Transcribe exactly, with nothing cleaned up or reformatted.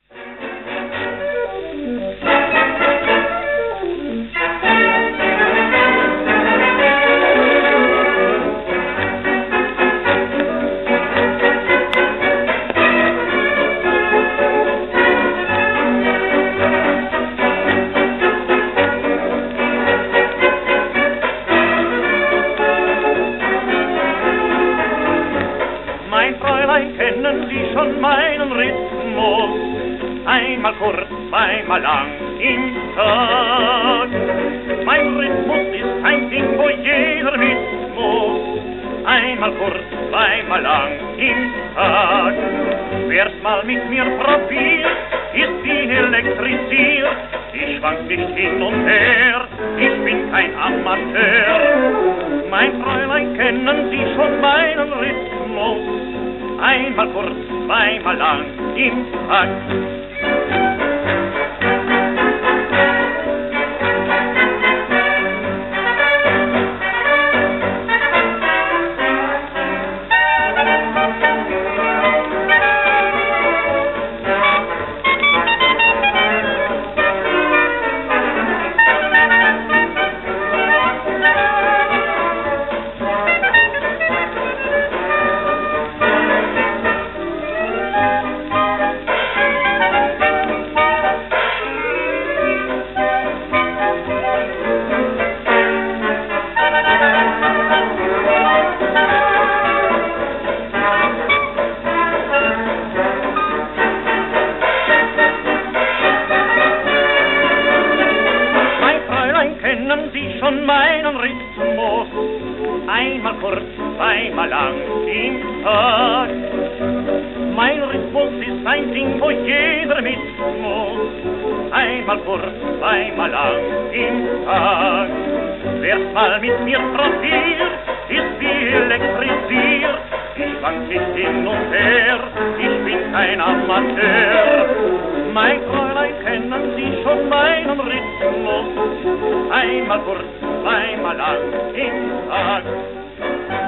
Kennen Sie schon meinen Rhythmus? Einmal kurz, zweimal lang im Tag. Mein Rhythmus ist ein Ding, wo jeder mit muss. Einmal kurz, zweimal lang im Tag. Wer's mal mit mir probiert, ist wie elektrisiert. Ich schwank nicht hin und her, ich bin kein Amateur. Mein Fräulein, kennen Sie schon meinen Rhythmus? Einmal kurz, zweimal lang im Tag. Kennen Sie schon meinen Rhythmus? Einmal kurz, zweimal lang im Tag. Mein Rhythmus ist ein Ding, wo jeder mit muss. Einmal kurz, zweimal lang im Tag. Wer's mal mit mir probiert, ist wie elektrisiert. Ich schwank nicht hin und her, ich bin kein Amateur. Mein Fräulein, kennen Sie schon meinen Rhythmus? Einmal kurz, zweimal lang im Tag.